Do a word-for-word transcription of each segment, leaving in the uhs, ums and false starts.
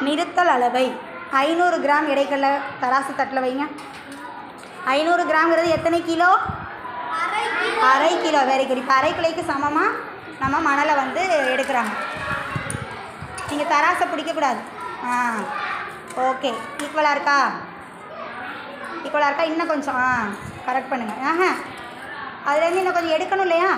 நிறுத்தல் அளவை ஐநூறு கிராம் எடைக்கல்ல தராசு தட்டில் வைங்க. ஐநூறு கிராம்ங்கிறது எத்தனை கிலோ? அரை கிலோ. Very good. இப்போ அரை கிலோக்கு சமமாக நம்ம மணலை வந்து எடுக்கிறாங்க. நீங்கள் தராசை பிடிக்கக்கூடாது. ஆ ஓகே. ஈக்குவலாக இருக்கா? ஈக்குவலாக இருக்கா? இன்னும் கொஞ்சம் ஆ கரெக்ட் பண்ணுங்கள். ஆஹா அதுலேருந்து இன்னும் கொஞ்சம் எடுக்கணும் இல்லையா?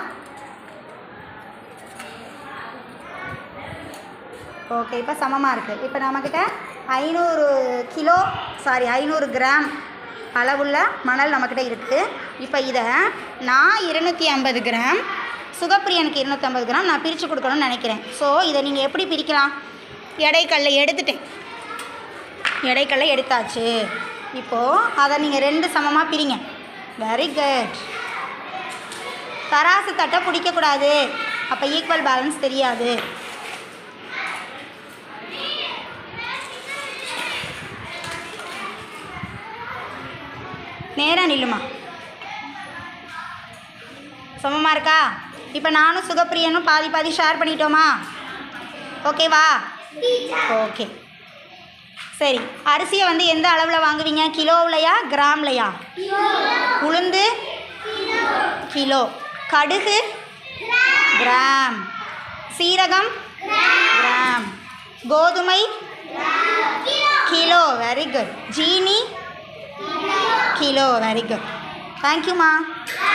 ஓகே. இப்போ சமமாக இருக்குது. இப்போ நம்மக்கிட்ட ஐநூறு கிலோ சாரி ஐநூறு கிராம் அளவுள்ள மணல் நம்மக்கிட்ட இருக்குது. இப்போ இதை நான் இருநூற்றி ஐம்பது கிராம், சுகப்பிரியனுக்கு இருநூற்றி ஐம்பது கிராம் நான் பிரித்து கொடுக்கணும்னு நினைக்கிறேன். ஸோ இதை நீங்கள் எப்படி பிரிக்கலாம்? எடைக்கல்லை எடுத்துட்டேன். எடைக்கல்லை எடுத்தாச்சு. இப்போது அதை நீங்கள் ரெண்டு சமமாக பிரிங்க. Very good. தராசு தட்டை பிடிக்கக்கூடாது, அப்போ ஈக்குவல் பேலன்ஸ் தெரியாது. நேராக நில்லுமா. சமமாக இருக்கா? இப்போ நானும் சுகப்பிரியனும் பாதி பாதி ஷேர் பண்ணிட்டோமா? ஓகேவா? ஓகே சரி. அரிசியை வந்து எந்த அளவில் வாங்குவீங்க? கிலோவிலையா கிராம்லையா? உளுந்து கிலோ, கடுகு கிராம், சீரகம் கிராம், கோதுமை கிலோ. Very good. ஜீனி கிலோ. Very good. தேங்க்யூம்மா.